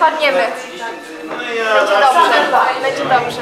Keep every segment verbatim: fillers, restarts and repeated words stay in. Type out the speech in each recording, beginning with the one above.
Wpadniemy. Będzie dobrze. Będzie dobrze.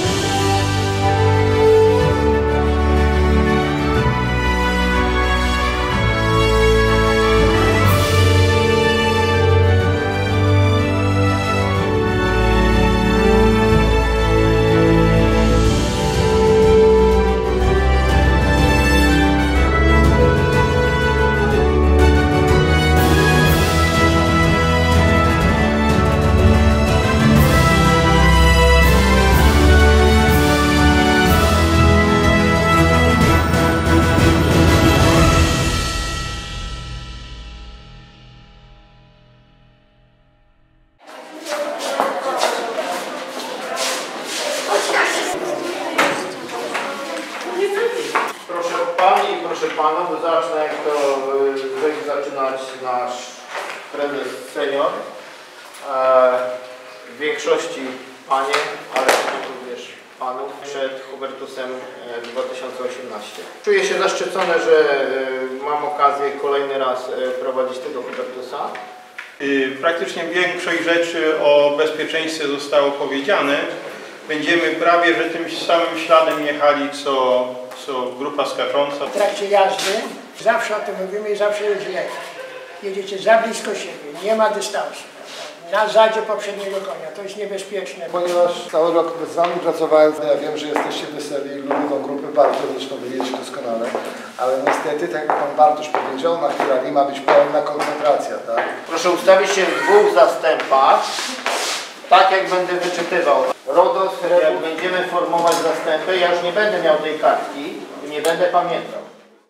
Proszę Pani i proszę Panów, zacznę jak to będzie zaczynać nasz prezes senior. W większości Panie, ale również Panów przed Hubertusem dwa tysiące osiemnaście. Czuję się zaszczycony, że mam okazję kolejny raz prowadzić tego Hubertusa. Praktycznie większość rzeczy o bezpieczeństwie zostało powiedziane. Będziemy prawie że tym samym śladem jechali co, co grupa skacząca. W trakcie jazdy zawsze o tym mówimy i zawsze jest źle. Jedziecie za blisko siebie, nie ma dystansu. Na zadzie poprzedniego konia, to jest niebezpieczne. Ponieważ cały rok z Wami pracowałem, ja wiem, że jesteście weseli i lubię tą grupę bardzo, zresztą wy wiecie doskonale, ale niestety, tak jak Pan Bartosz powiedział, na Hirali ma być pełna koncentracja, tak? Proszę ustawić się w dwóch zastępach, tak jak będę wyczytywał. RODOS, jak będziemy formować zastępy, ja już nie będę miał tej kartki i nie będę pamiętał.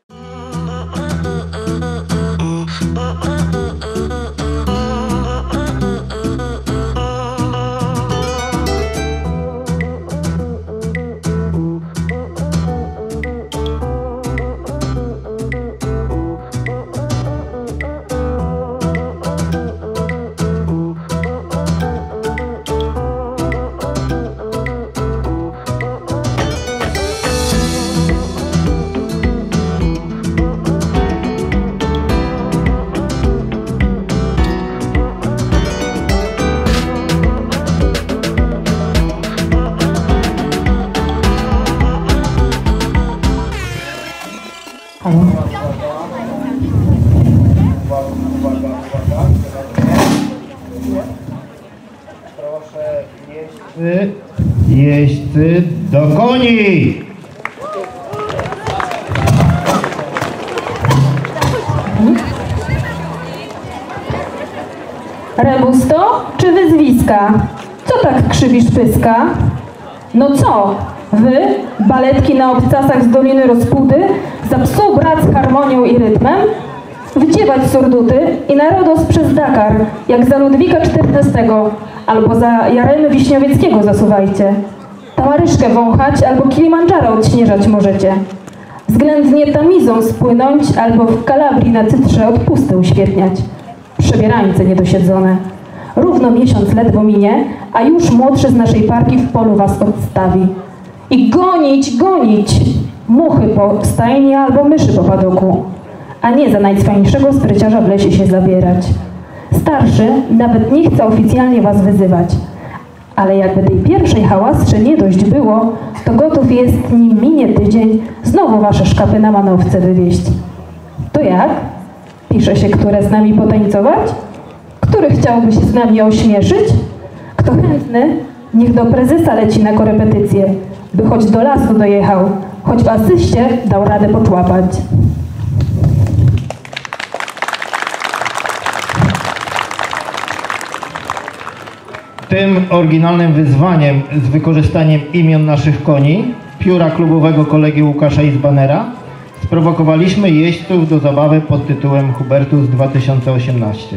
Proszę jeźdźcy, jeźdźcy do koni! Rebusto czy wyzwiska? Co tak krzywisz pyska? No co? Wy, baletki na obcasach z Doliny Rozpudy, za psą brat z harmonią i rytmem? Wyciewać surduty i na RODOS przez Dakar, jak za Ludwika czternastego, albo za Jaremy Wiśniowieckiego zasuwajcie. Tamaryszkę wąchać albo Kilimandżaro odśnieżać możecie. Względnie Tamizą spłynąć albo w Kalabrii na Cytrze odpusty uświetniać. Przebierańce niedosiedzone. Równo miesiąc ledwo minie, a już młodszy z naszej parki w polu was odstawi. I gonić, gonić! Muchy po stajni albo myszy po padoku. A nie za najcwańszego spryciarza w lesie się zabierać. Starszy nawet nie chce oficjalnie was wyzywać. Ale jakby tej pierwszej hałasce nie dość było, to gotów jest, nim minie tydzień, znowu wasze szkapy na manowce wywieźć. To jak? Pisze się, które z nami potańcować? Który chciałby się z nami ośmieszyć? Kto chętny, niech do prezesa leci na korepetycję, by choć do lasu dojechał, choć w asyście dał radę poczłapać. Tym oryginalnym wyzwaniem z wykorzystaniem imion naszych koni, pióra klubowego kolegi Łukasza Izbanera, sprowokowaliśmy jeźdźców do zabawy pod tytułem Hubertus dwa tysiące osiemnaście.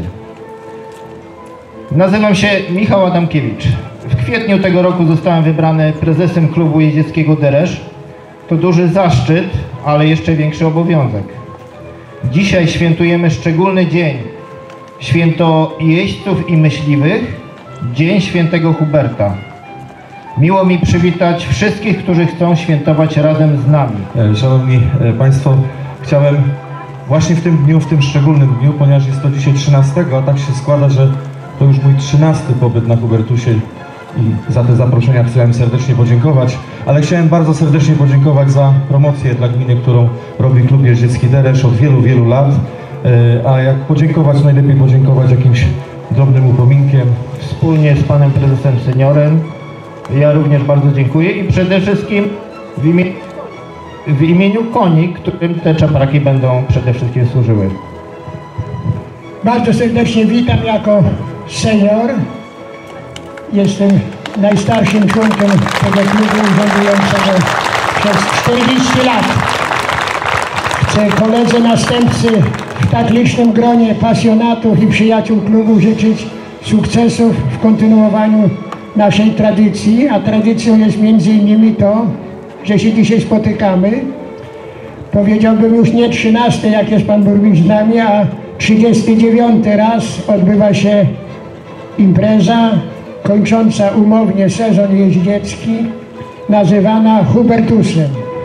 Nazywam się Michał Adamkiewicz. W kwietniu tego roku zostałem wybrany prezesem klubu jeździeckiego Deresz. To duży zaszczyt, ale jeszcze większy obowiązek. Dzisiaj świętujemy szczególny dzień. Święto jeźdźców i myśliwych, Dzień Świętego Huberta. Miło mi przywitać wszystkich, którzy chcą świętować razem z nami. Szanowni Państwo, chciałem właśnie w tym dniu, w tym szczególnym dniu, ponieważ jest to dzisiaj trzynastego, a tak się składa, że To już mój trzynasty pobyt na Hubertusie i za te zaproszenia chciałem serdecznie podziękować, ale chciałem bardzo serdecznie podziękować za promocję dla gminy, którą robi Klub Jeździecki Deresz od wielu, wielu lat. A jak podziękować, najlepiej podziękować jakimś drobnym upominkiem. Wspólnie z panem prezesem seniorem ja również bardzo dziękuję i przede wszystkim w, imie w imieniu koni, którym te czapraki będą przede wszystkim służyły. Bardzo serdecznie witam jako senior. Jestem najstarszym członkiem tego klubu urzędującego przez czterdzieści lat. Chcę koledze następcy w tak licznym gronie pasjonatów i przyjaciół klubu życzyć sukcesów w kontynuowaniu naszej tradycji, a tradycją jest między innymi to, że się dzisiaj spotykamy. Powiedziałbym już nie trzynasty, jak jest pan burmistrz z nami, a trzydziesty dziewiąty raz odbywa się impreza kończąca umownie sezon jeździecki, nazywana Hubertusem.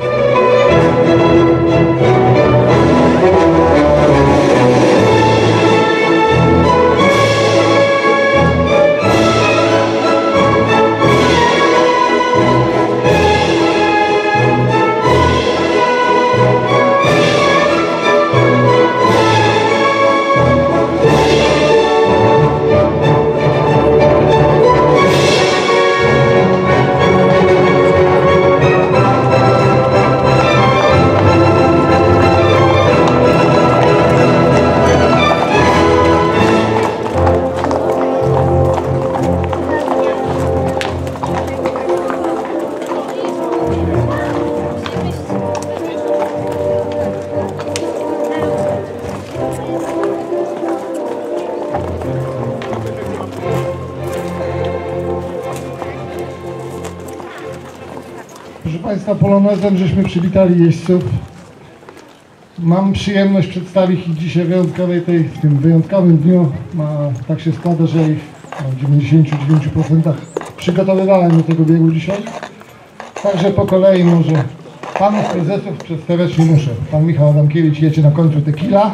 Proszę Państwa, polonezem żeśmy przywitali jeźdźców. Mam przyjemność przedstawić ich dzisiaj wyjątkowej tej, w tym wyjątkowym dniu. Ma, tak się składa, że ich w dziewięćdziesięciu dziewięciu procentach przygotowywałem do tego biegu dzisiaj. Także po kolei może panów prezesów przedstawiać nie muszę. Pan Michał Adamkiewicz jedzie na końcu Tequila.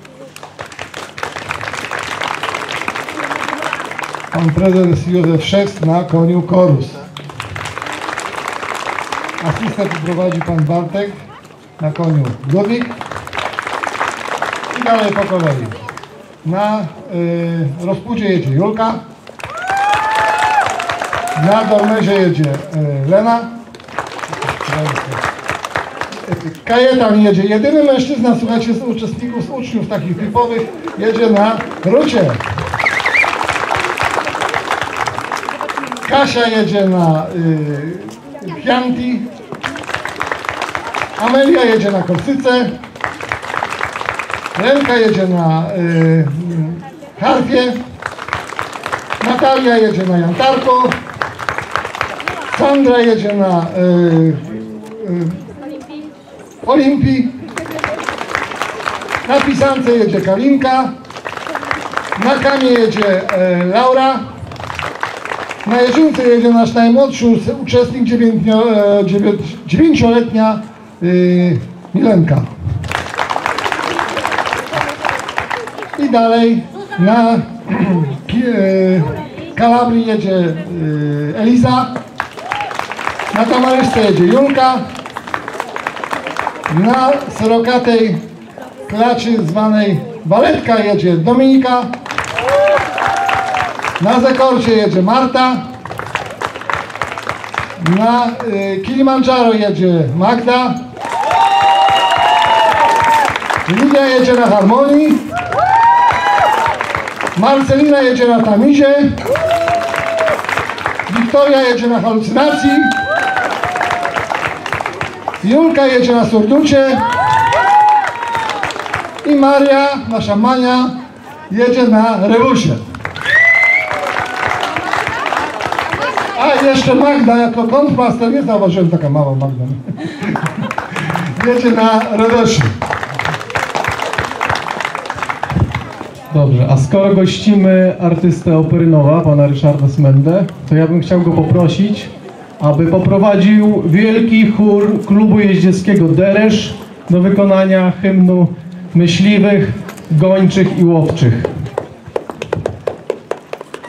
Pan prezes Józef Szewc na koniu Korus. Asystent prowadzi pan Bartek na koniu Ludwik. I dalej po kolei. Na y, rozpudzie jedzie Julka. Na dormerze jedzie y, Lena. Kajetan jedzie, jedyny mężczyzna, słuchajcie, z uczestników, z uczniów takich typowych, jedzie na rucie. Kasia jedzie na y, Chianti. Amelia jedzie na Korsyce. Lenka jedzie na y, harfie. Natalia jedzie na jantarku. Sandra jedzie na y, y, Olimpii. Na pisance jedzie Kalinka. Na kamie jedzie y, Laura. Na jeżynce jedzie nasz najmłodszy uczestnik, dziewięcioletnia y, Milenka. I dalej na y, Kalabrii jedzie y, Eliza. Na Tamarysce jedzie Julka. Na Serokatej klaczy zwanej Baletka jedzie Dominika. Na Zekorcie jedzie Marta. Na y, Kilimandżaro jedzie Magda. Lidia jedzie na Harmonii. Marcelina jedzie na Tamizie. Wiktoria jedzie na Halucynacji. Julka jedzie na Surducie. I Maria, nasza Mania, jedzie na Rewusie. A jeszcze Magda jako kontrmaster, nie zauważyłem, taka mała Magda. Jedzie na Reweszy. Dobrze, a skoro gościmy artystę Operynowa, pana Ryszarda Smendę, to ja bym chciał go poprosić, aby poprowadził wielki chór Klubu Jeździeckiego Deresz do wykonania hymnu myśliwych, gończych i łowczych.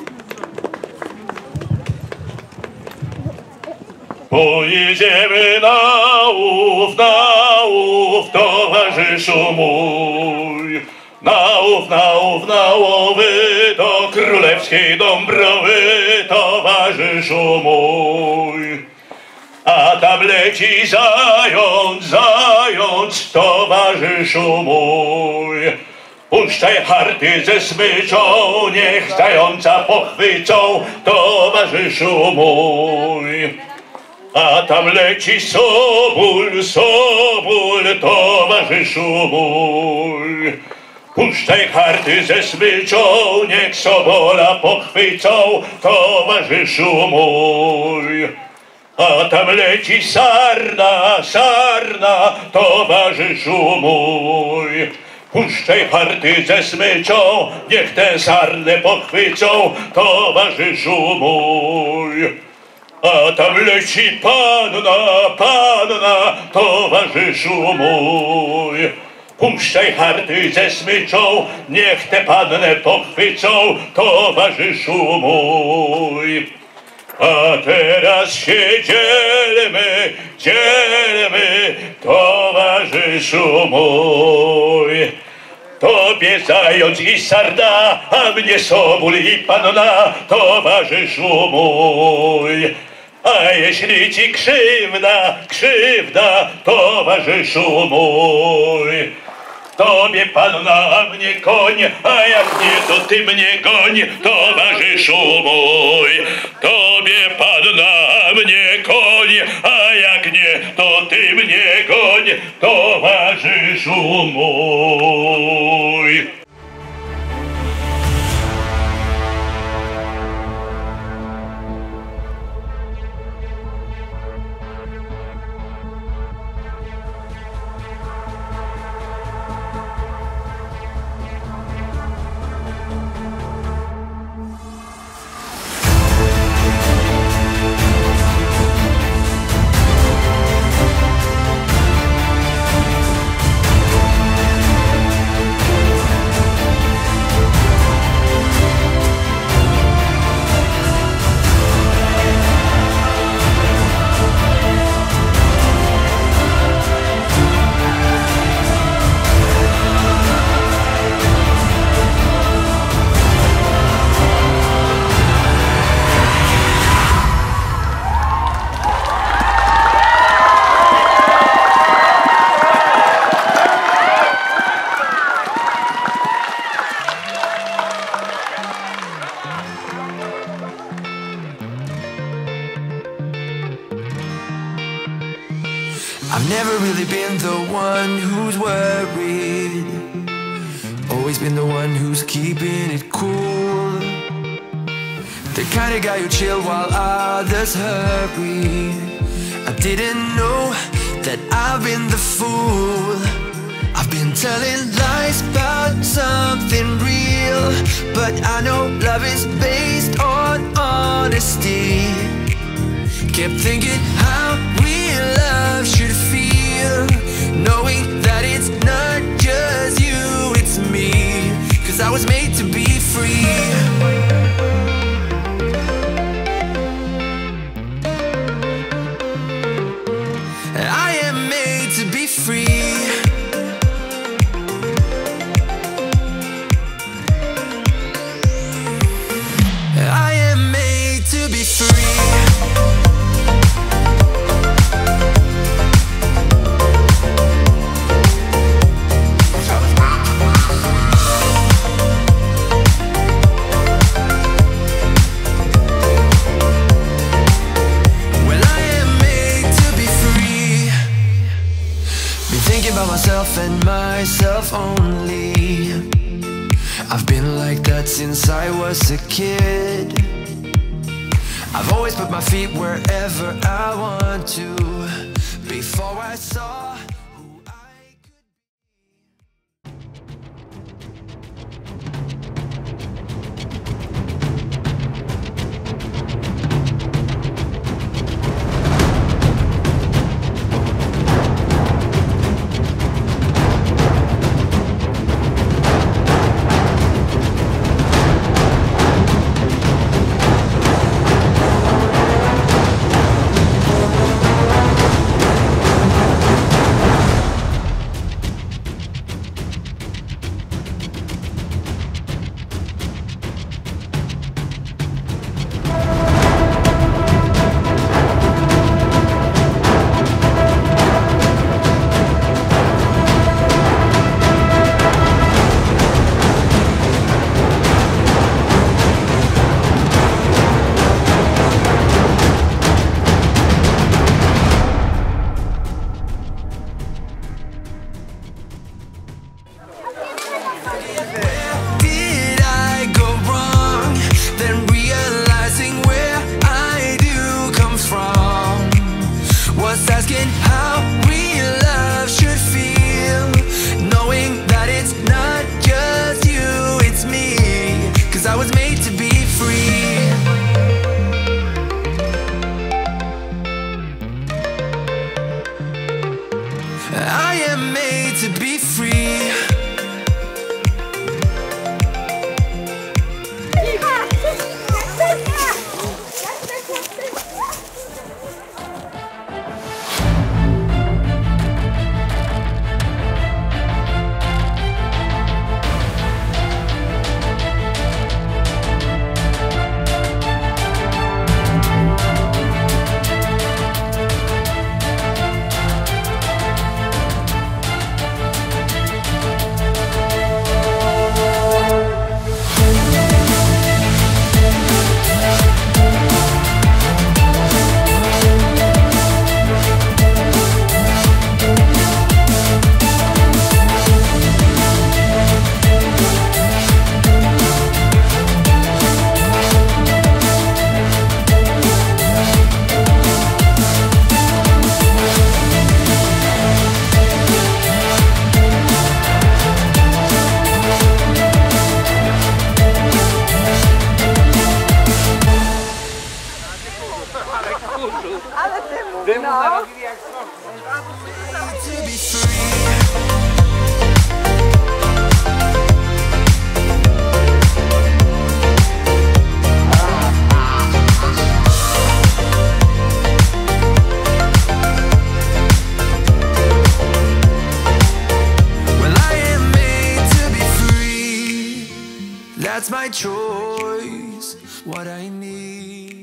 Pojedziemy na łów, na łów, towarzyszu mój. Na łów, na łów, na łowy, do królewskiej Dąbrowy, towarzyszu mój. A tam leci zając, zając, towarzyszu mój. Puszczaj harty ze smyczą, niech zająca pochwycą, towarzyszu mój. A tam leci soból, soból, towarzyszu mój. Puszczaj harty ze smyczą, niech sobola pochwycą, towarzyszu mój. A tam leci sarna, sarna, towarzyszu mój. Puszczaj harty ze smyczą, niech tę sarnę pochwycą, towarzyszu mój. A tam leci panna, panna, towarzyszu mój. Puszczaj harty ze smyczą, niech tę pannę pochwycą, towarzyszu mój. A teraz się dzielmy, dzielmy, towarzyszu mój. Tobie zając i sarna, a mnie soból i panna, towarzyszu mój. A jeśli ci krzywda, krzywda, towarzyszu mój. Tobie panna, a mnie koń, a jak nie, to ty mnie goń, towarzyszu mój. Tobie panna, a mnie koń, a jak nie, to ty mnie goń, towarzyszu mój. I've never really been the one who's worried, always been the one who's keeping it cool. The kind of guy who chill while others hurry. I didn't know that I've been the fool. I've been telling lies about something real, but I know love is based on honesty. Kept thinking how real love should feel, knowing that it's not just you, it's me. Cause I was made to be free. I am made to be free. I am made to be free. Myself and myself only. I've been like that since I was a kid. I've always put my feet wherever I want to. Before I saw who I could that's my choice, what I need.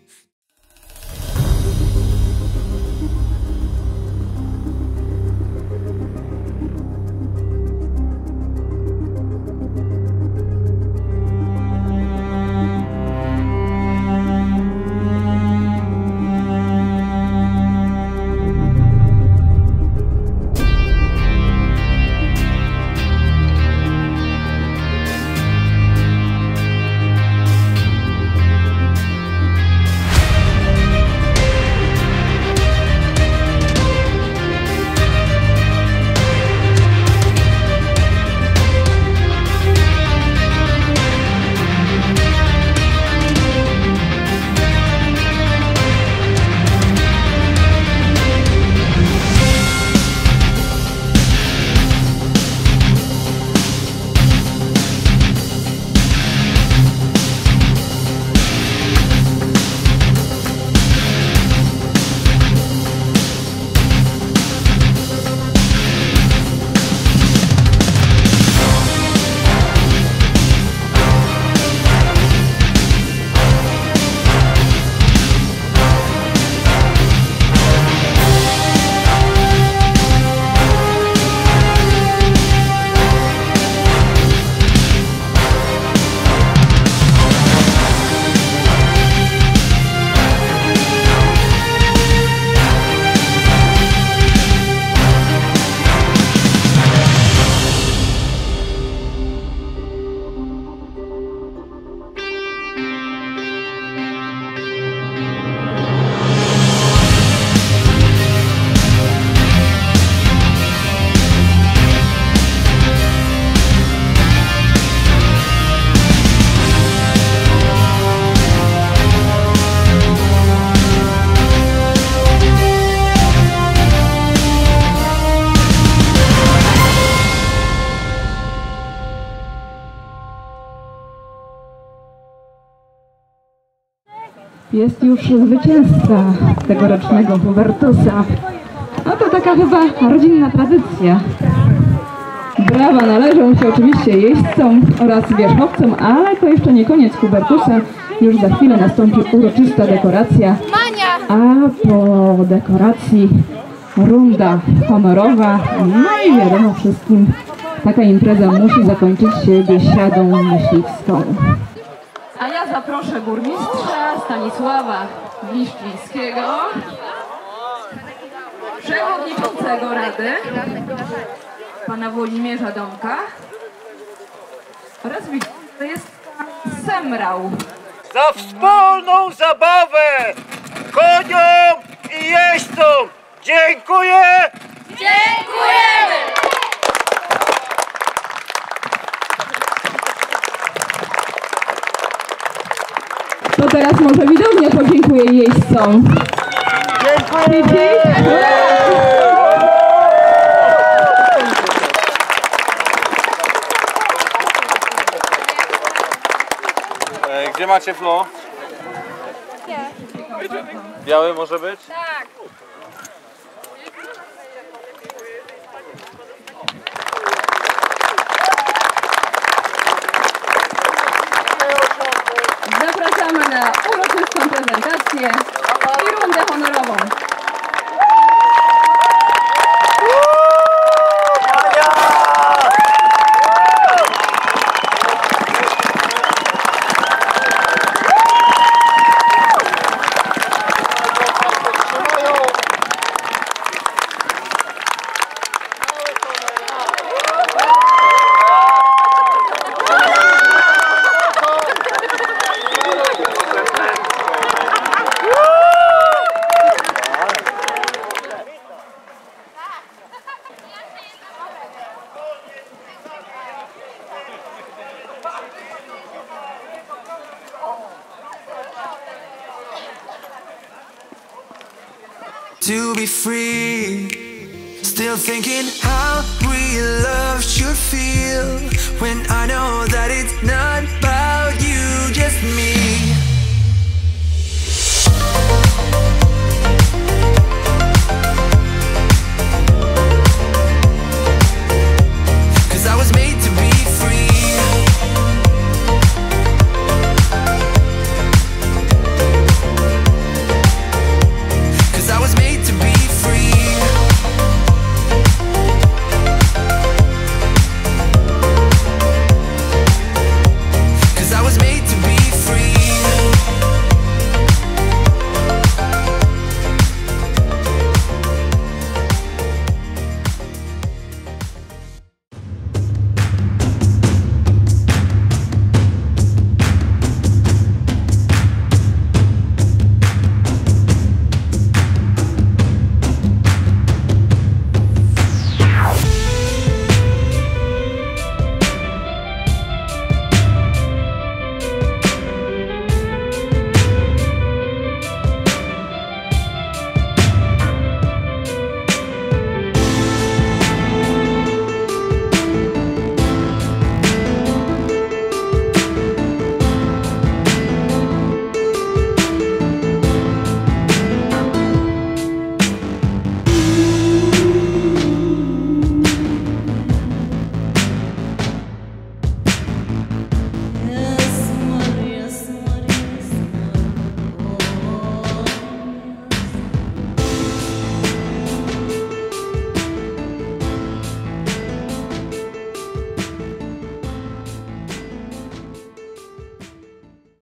Jest już zwycięzca tegorocznego Hubertusa. No to taka chyba rodzinna tradycja. Brawa należą się oczywiście jeźdźcom oraz wierzchowcom, ale to jeszcze nie koniec Hubertusa. Już za chwilę nastąpi uroczysta dekoracja, a po dekoracji runda honorowa. No i wiadomo wszystkim, taka impreza musi zakończyć się biesiadą myśliwską. A ja zaproszę burmistrza Stanisława Wiszczyńskiego, przewodniczącego Rady, pana Włodzimierza Domka oraz to jest pan Semrał. Za wspólną zabawę koniom i jeźdźcom dziękuję! Dziękujemy! To teraz może widownia podziękuję jeźdźcom. Dziękuję! Gdzie macie flo? Nie. Biały może być? Tak. Zapraszamy na uroczystą prezentację i rundę honorową. To be free, still thinking how real love should feel.